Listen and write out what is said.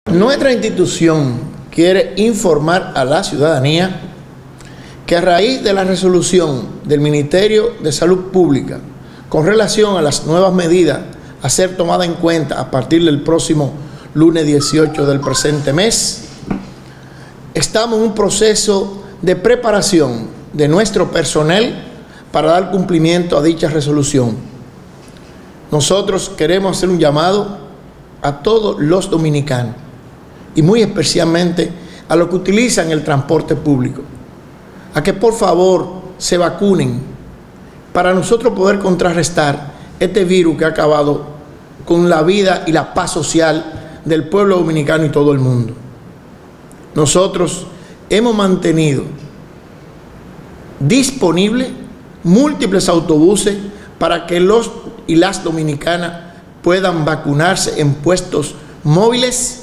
Nuestra institución quiere informar a la ciudadanía que a raíz de la resolución del Ministerio de Salud Pública con relación a las nuevas medidas a ser tomadas en cuenta a partir del próximo lunes 18 del presente mes, estamos en un proceso de preparación de nuestro personal para dar cumplimiento a dicha resolución. Nosotros queremos hacer un llamado a todos los dominicanos y muy especialmente a los que utilizan el transporte público, a que por favor se vacunen para nosotros poder contrarrestar este virus que ha acabado con la vida y la paz social del pueblo dominicano y todo el mundo. Nosotros hemos mantenido disponibles múltiples autobuses para que los y las dominicanas puedan vacunarse en puestos móviles